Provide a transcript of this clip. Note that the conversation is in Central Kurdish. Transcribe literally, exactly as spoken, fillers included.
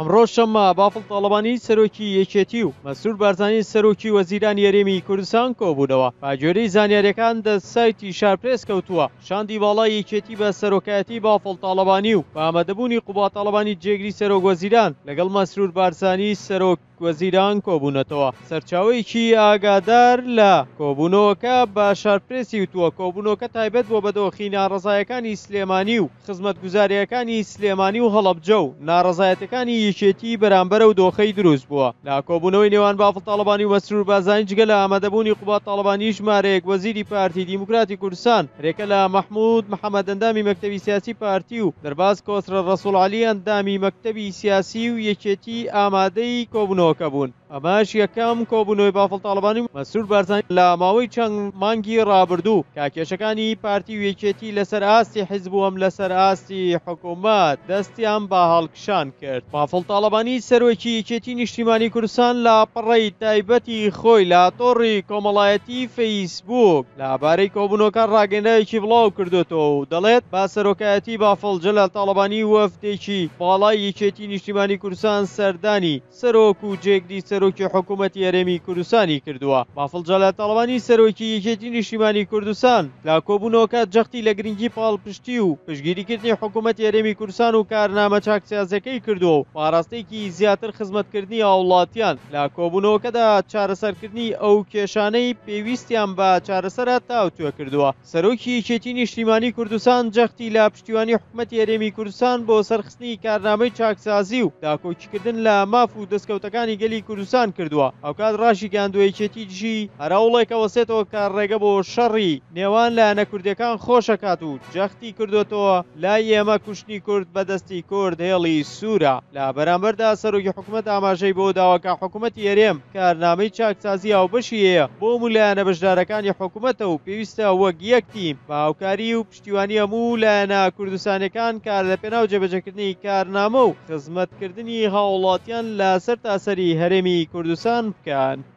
ئەمڕۆ شەممە بافڵ تاڵەبانی سەرۆکی یەکێتی و مەسرور بارزانی سەرۆکی وەزیرانی هەرێمی کوردستان کۆبوونەوە. باگوێرەی زانیاریەکان دە سایتی شارپرێس کەوتووە شاندی باڵای یەکێتی بە سەرۆکایەتی بافڵ تاڵەبانی و بە ئامادەبوونی قوبا تاڵەبانی جێگری سەرۆک وەزیران لەگەڵ مەسرور بارزانی سەرۆک وەزیران کۆبوونەتەوە. سەرچاوەیەکی ئاگادار لە کۆبوونەوەکە بە شارپرێسی وتووە کۆبوونەوەکە تایبەت بۆ بەدۆخی ناڕەزایەکانی سلێمانی و خزمەتگوزاریەکانی سلێمانی و هەڵەبجە و ناڕەزایەتەکانی یەکێتی بەرامبەرە و دۆخەی دروست بووە. لە کۆبوونەوەی نێوان بافڵ تاڵەبانی و مەسرور بارزانی جگە لە ئامادەبوونی قوبا تاڵەبانی ژمارەیەک وەزیری پارتی دیموکراتی کوردستان ڕێکە لە مەحموود محەممەد ئەندامی مەکتەبی سیاسی پارتی و دەرباز کۆسرە ڕەسوڵ عەلی ئەندامی مەکتەبی سیاسی و یەکێتی ئامادەی کۆبوونەوەکە بوون. ئەماش یەکەم کۆبوونەوەی بافڵ تاڵەبانی و مەسرور بارزانی لە ماوەی چەند مانگی ڕابردوو کاکێشەکانی پارتی و یەکێتی لەسەر ئاستی حیزب و ئەم لەسەر ئاستی حکوومەت دەستیان بە هەڵکشان کرد. بافڵ تاڵەبانی سەرۆکی یەکێتی نیشتیمانی کوردستان لە پڕەی تایبەتی خۆی لە تۆڕی کۆمەڵایەتی فەیسبووک لەبارەی کۆبوونەوەکە ڕاگەیەندەوێکی بڵاو کردوێتەوە و دەڵێت با سەرۆکایەتی بافڵ جەلال تاڵەبانی وەفدێکی باڵای یەکێتی نیشتیمانی کوردستان سەردانی سەرۆک و جێگری سەرۆکی حکوومەتی هەرێمی کوردستانی کردووە. بافڵ جەلال تاڵەبانی سەرۆکی یەکێتی نیشتیمانی کوردستان لە کۆبوونەوەکە جەختی لە گرنگی پاڵپشتی و پشتگیریکردنی حکوومەتی هەرێمی کوردستان و کارنامە چاکسیازەکەی کردووە و پاراستەیەکی زیاتر خزمەتکردنی هاوڵاتیان لە کۆبوونەوەکەدا چارەسەرکردنی ئەو کێشانەی پێویستیان بە چارەسەرە تاوتوێ کردووە. سەرۆکی یەکێتی نیشتیمانی کوردستان جەختی لە پشتیوانی حکوومەتی هەرێمی کوردستان بۆ سەرخستنی کارنامەی چاکسازی و داکۆکیکردن لە ماف و دەستکەوتەکانی گەلی کوردستان کردووە. ئەو کات ڕاشی گاندووە یەکێتی دژی هەراوڵێکە وەسێتەوە کار ڕێگە بۆ شەڕی نێوان لایەنە کوردەکان خۆشەکات و جەختی کردوێتەوە لای ئێمە کوشتنی کورد بەدەستی کورد هێڵی سوورە. لە بەرامبەردا سەرۆکی حکوومەت ئاماژەی بۆ داواکە حکوومەتی هەرێم کارنامەی چاکسازی هاوبەشی هەیە بۆ هەموو لایەنە بەشدارەکانی حکوومەتە و پێویستە وەک یەک تیم بە هاوکاری و پشتیوانی هەموو لایەنە کوردستانیەکان کار لە پێناو جێبەجێکردنی کارنامە و خزمەتکردنی هاوڵاتیان لە سەر تاسەری هەرێمی کوردستان بکەن.